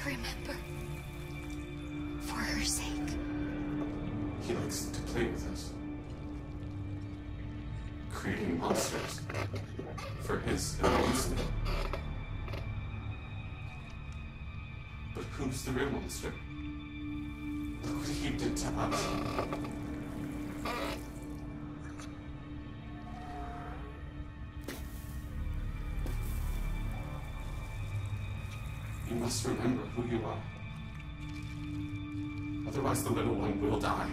remember. For her sake. He likes to play with us. Creating monsters. For his amusement. But who's the real monster? Look what he did to us. You must remember who you are. Otherwise the little one will die.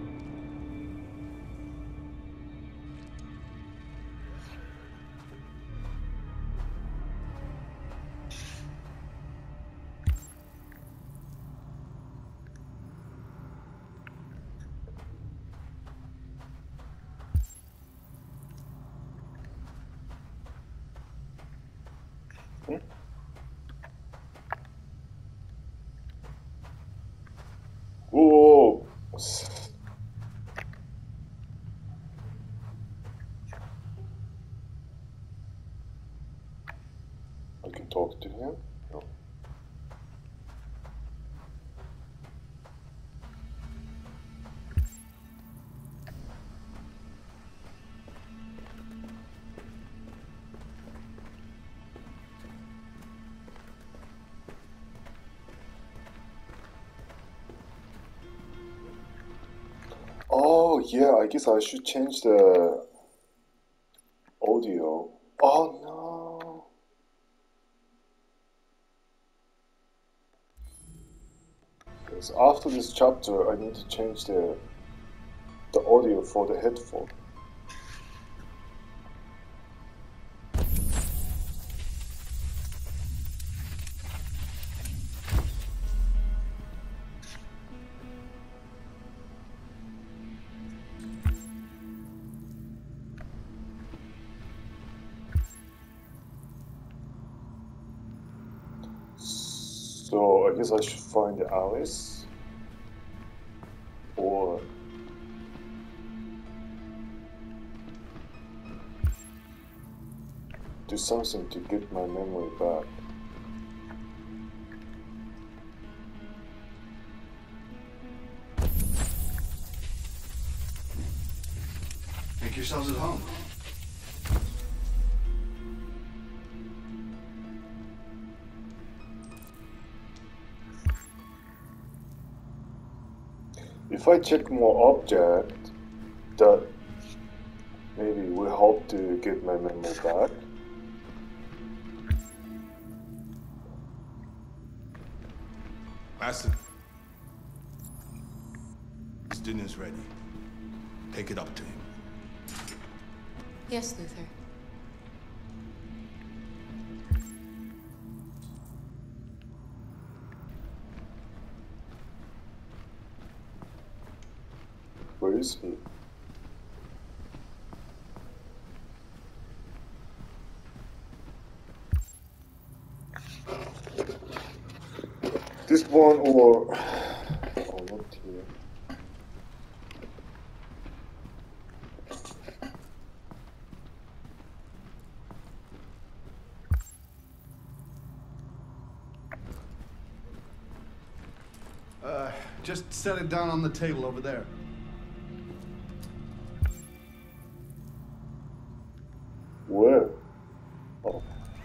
Whoa! I can talk to him? No. Oh, yeah, I guess I should change the audio. Oh, no. Yes, after this chapter, I need to change the audio for the headphone. So I guess I should find Alice or do something to get my memory back. Make yourselves at home. If I check more object, that maybe will help to get my memory back. Master, his dinner's ready. Take it up to him. Yes, Luther. Where is he? This one or oh, not here. Just set it down on the table over there. Where? Oh.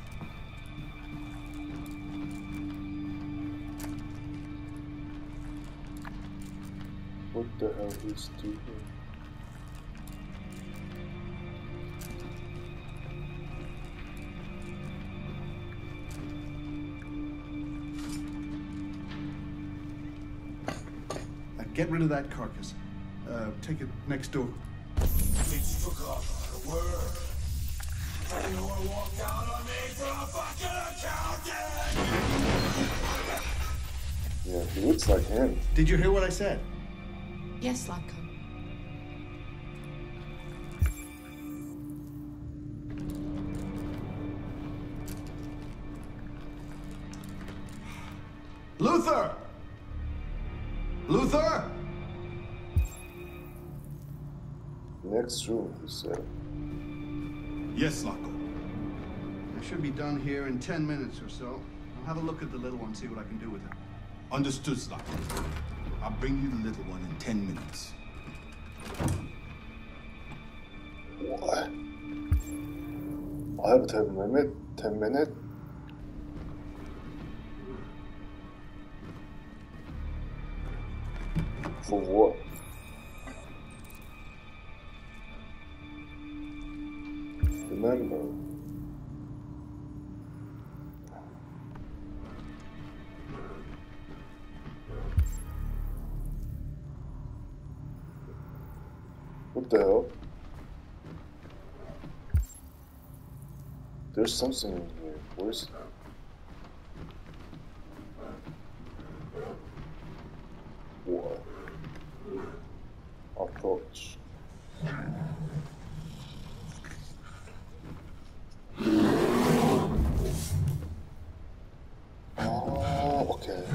What the hell is doing? Get rid of that carcass. Take it next door. It's took off the word. Anyone walked out on me for a fucking accountant! Yeah, he looks like him. Did you hear what I said? Yes, Latko. Luther! Luther! Next room, he said. Yes, Latko. I should be done here in 10 minutes or so. I'll have a look at the little one, see what I can do with it. Understood, Slacker. I'll bring you the little one in 10 minutes. What? I have a 10 minute? 10 minute? For what? Remember. What the hell? There's something in here. Where's... What? Approach. Oh, okay.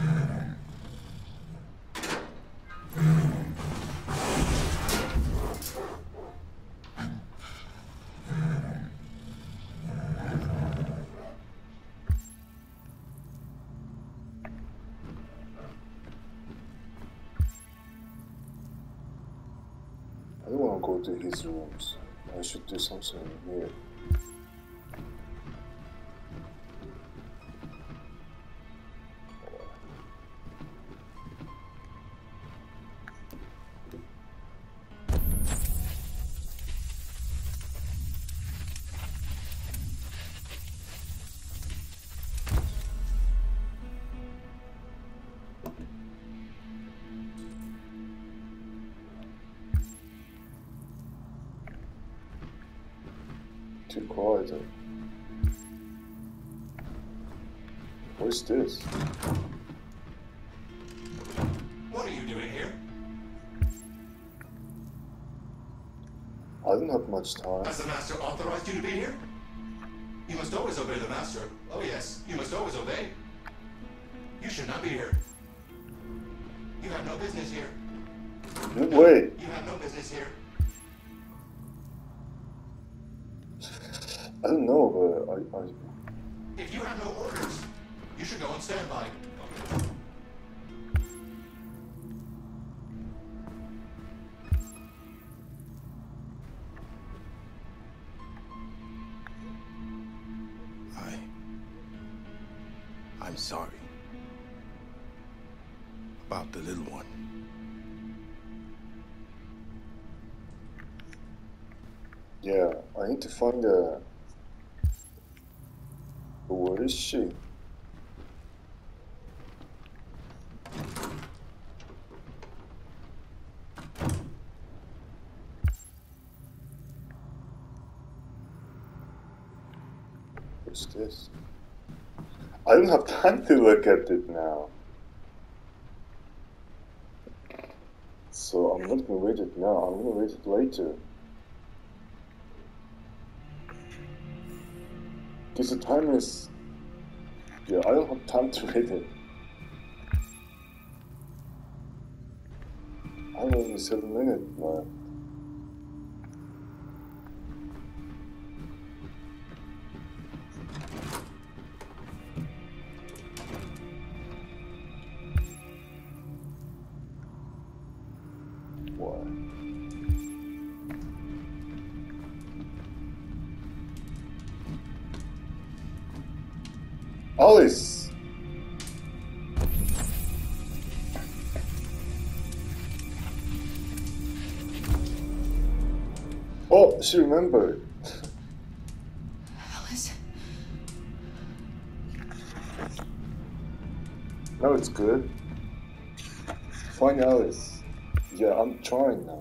I don't want to go to his rooms. I should do something here. Too quiet. What's this? What are you doing here? I don't have much time. Has the Master authorized you to be here? You must always obey the Master. Oh yes, you must always obey. You should not be here. You have no business here. Wait. You have no business here. I don't know, but If you have no orders, you should go on standby. I'm sorry. About the little one. yeah, I need to find a... Where is she? What's this? I don't have time to look at it now. So I'm not gonna read it now, I'm gonna read it later. Because the time is... Yeah, I don't have time to read it. I have only 7 minutes left. What? Alice! Oh, she remembered. Alice. Now it's good. Find Alice. Yeah, I'm trying now.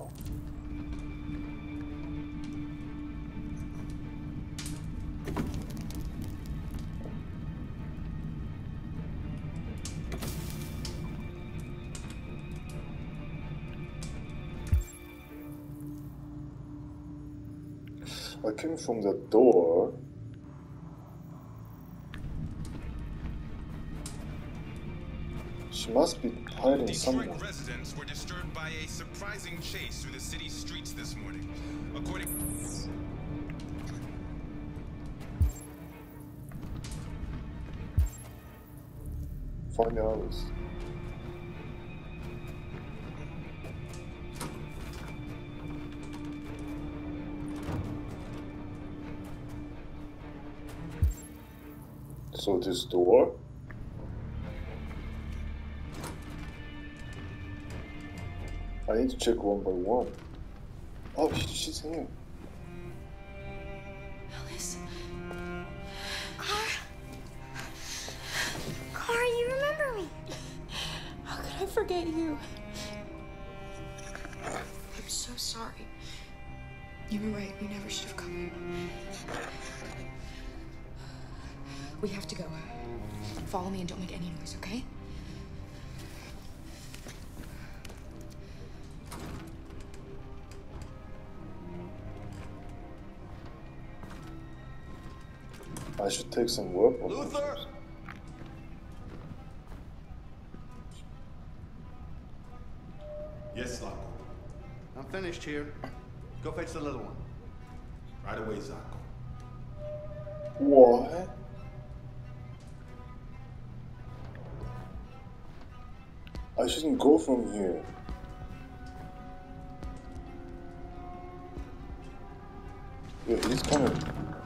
I came from the door. She must be hiding somewhere. Detroit residents were disturbed by a surprising chase through the city's streets this morning. According... find Alice. So this door? I need to check one by one. Oh, she's here. Alice. Car, you remember me? How could I forget you? I'm so sorry. You were right. We never should have come. We have to go. Follow me and don't make any noise, okay? I should take some weapons. Luther! Yes, Zacco. I'm finished here. Go fetch the little one. Right away, Zacco. What? I shouldn't go from here. Yeah, he's coming.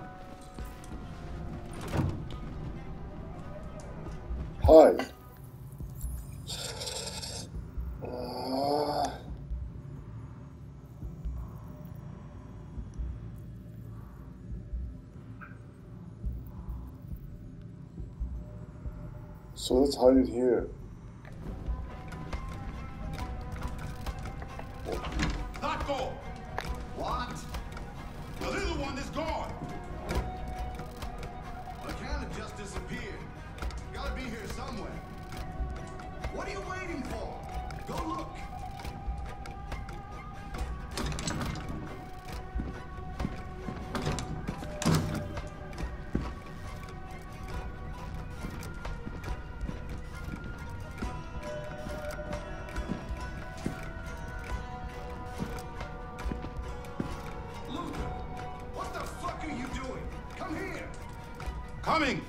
Hide. So let's hide it here. Zacco! What? The little one is gone! I can't have just disappeared. Gotta be here somewhere. What are you waiting for? Go look. Luther, what the fuck are you doing? Come here. Coming!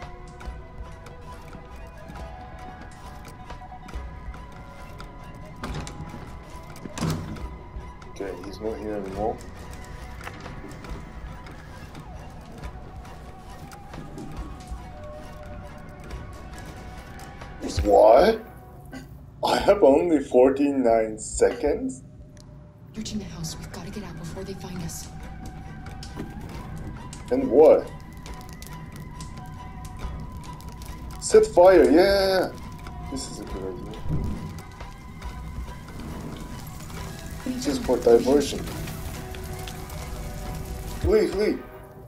Okay, he's not here anymore. What? I have only 49 seconds? You're in the house. We've got to get out before they find us. And what? Set fire, yeah! This is a good idea. Just for diversion. Flee, flee!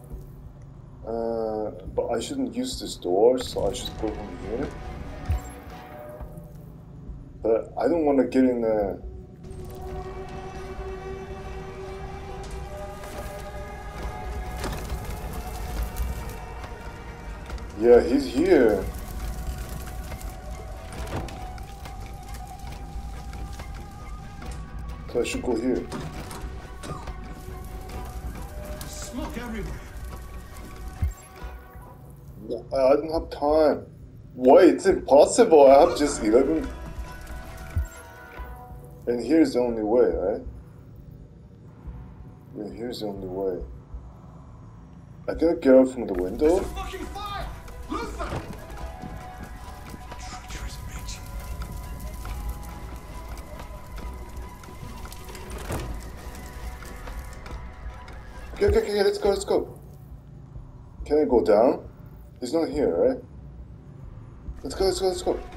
But I shouldn't use this door, so I should go from here. But I don't want to get in the... Yeah, he's here. So I should go here. Smoke everywhere. I don't have time. Why? It's impossible. I have just 11. And here's the only way, right? Yeah, here's the only way. I gotta get out from the window. Fucking fire! Luther! Treacherous bitch. Okay, let's go, let's go. Can I go down? He's not here, right? Let's go, let's go, let's go.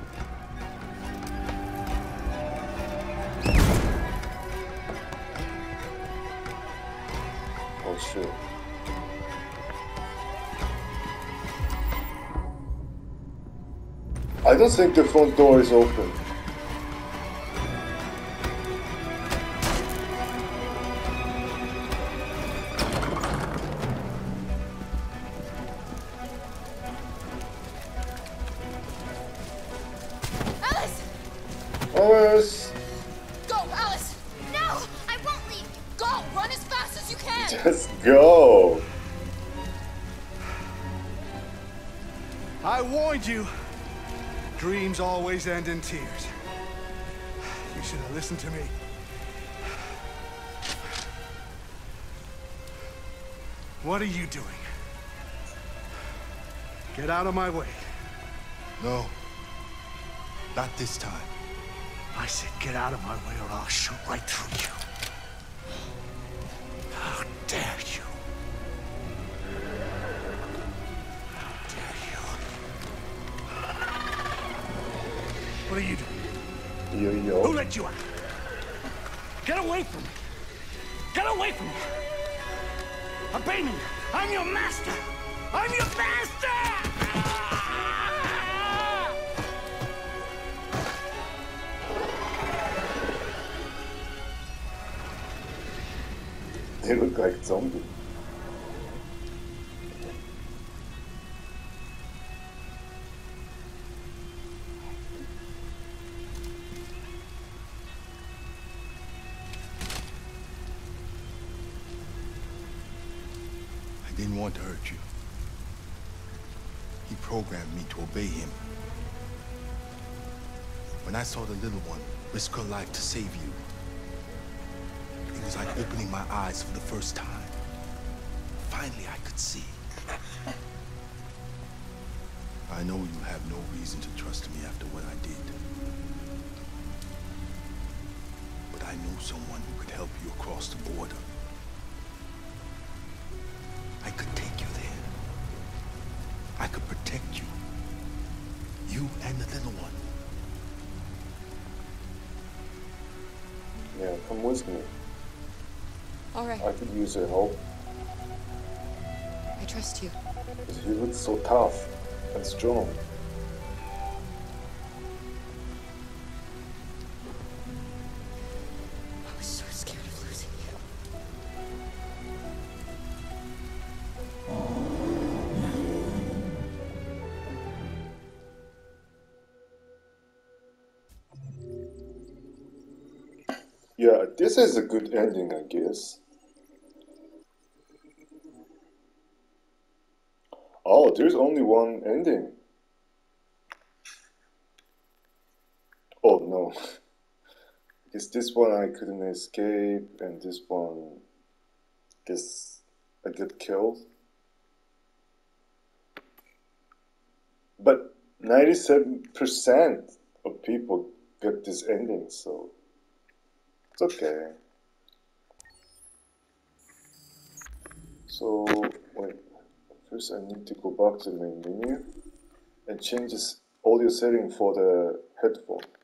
Oh shit. I don't think the front door is open. Alice! Alice! Go, Alice! No! I won't leave! Go! Run as fast as you can! Let's go! I warned you. Dreams always end in tears. You should have listened to me. What are you doing? Get out of my way. No. Not this time. I said get out of my way or I'll shoot right through you. How dare you? How dare you? What are you doing? Yo, Who yo. let you out? Get away from me! Get away from me! Obey me! I'm your master! I'm your master! They look like zombies. I didn't want to hurt you. He programmed me to obey him. When I saw the little one risk her life to save you, it was like opening my eyes for the first time. Finally, I could see. I know you have no reason to trust me after what I did. But I know someone who could help you across the border. I could take you there. I could protect you. You and the little one. Yeah, come with me. All right, I could use your help. I trust you. Because he looks so tough and strong. I was so scared of losing you. Yeah, this is a good ending, I guess. Oh, there's only one ending. Oh no. Because this one I couldn't escape, and this one, guess I get killed. But 97% of people get this ending, so it's okay. So, wait. First I need to go back to the main menu and change this audio setting for the headphone.